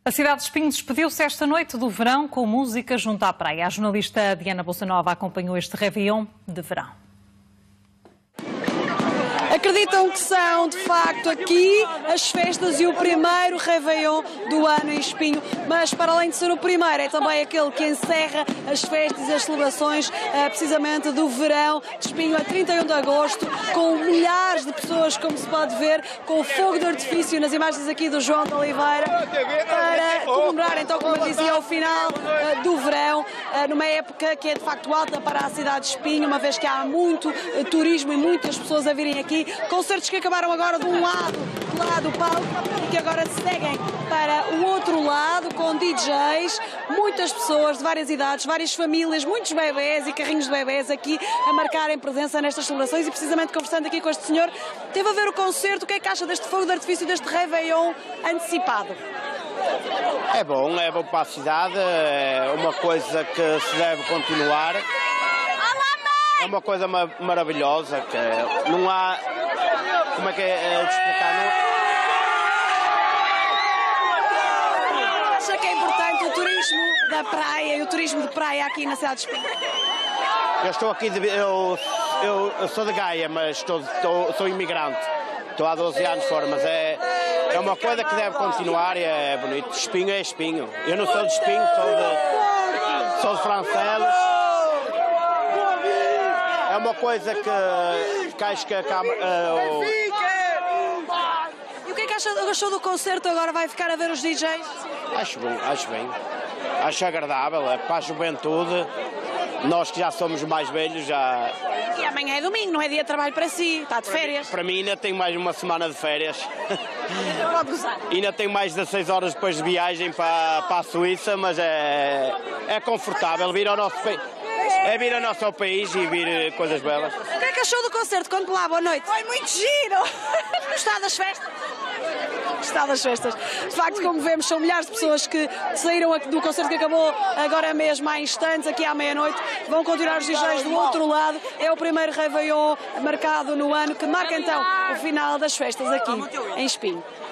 A cidade de Espinho despediu-se esta noite do verão com música junto à praia. A jornalista Diana Bolsanova acompanhou este Réveillon de verão. Acreditam que são, de facto, aqui as festas e o primeiro Réveillon do ano em Espinho, mas para além de ser o primeiro, é também aquele que encerra as festas e as celebrações precisamente do verão de Espinho a 31 de agosto, com milhares de pessoas, como se pode ver, com fogo de artifício nas imagens aqui do João de Oliveira, para comemorar, então, como eu dizia, o final do verão, numa época que é de facto alta para a cidade de Espinho, uma vez que há muito turismo e muitas pessoas a virem aqui. Concertos que acabaram agora de um lado lá do palco e que agora seguem para o outro lado com DJs, muitas pessoas de várias idades, várias famílias, muitos bebés e carrinhos de bebés aqui a marcarem presença nestas celebrações e precisamente conversando aqui com este senhor, teve a ver o concerto. O que é que acha deste fogo de artifício, deste Réveillon antecipado? É bom para a cidade, é uma coisa que se deve continuar. É uma coisa maravilhosa, que não há... Como é que é de explicar? Acha que é importante o turismo da praia e o turismo de praia aqui na cidade de Espinho? Eu estou aqui, eu sou de Gaia, mas sou imigrante. Estou há 12 anos fora, mas é uma coisa que deve continuar e é bonito. Espinho é Espinho. Eu não sou de Espinho, sou de Francelos. É uma coisa que acho que a Câmara... E o que é que achou do concerto? Agora vai ficar a ver os DJs? Acho bem. Acho agradável, é para a juventude. Nós que já somos mais velhos, já... E amanhã é domingo, não é dia de trabalho para si, está de férias. Para mim ainda tenho mais uma semana de férias. Pode gozar. Ainda tenho mais 16 horas depois de viagem para a Suíça, mas é confortável vir ao nosso país. É vir ao nosso país e vir coisas belas. O que é que achou do concerto? Conte lá, boa noite. Foi muito giro! Gostar das festas? Gostar das festas. De facto, como vemos, são milhares de pessoas que saíram do concerto que acabou agora mesmo há instantes, aqui à meia-noite. Vão continuar os DJs do outro lado. É o primeiro Réveillon marcado no ano, que marca então o final das festas aqui em Espinho.